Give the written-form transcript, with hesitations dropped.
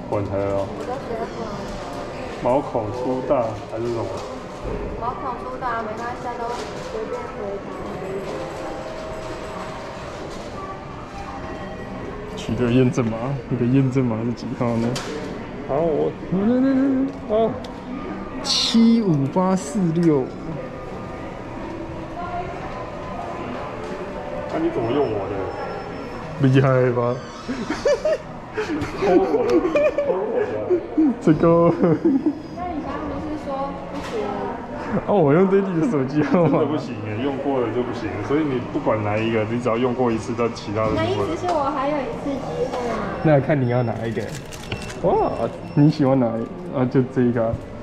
混合哦。 我都学混。 毛孔粗大还是什么？ 毛孔粗大没关系，都随便回答而已。 取得验证码，你的验证码是几号呢？ 好，我啊 75846。 那你怎么用我的？ 厉害吧？ 偷我的， 这个那你刚刚不是说不行？ 啊，我用弟弟的手机号码真的不行耶，用过了就不行，所以你不管哪一个，你只要用过一次，到其他的那意就不能。 思是我还有一次机会吗？ 那看你要哪一个。哇，你喜欢哪一个？啊，就这一个啊。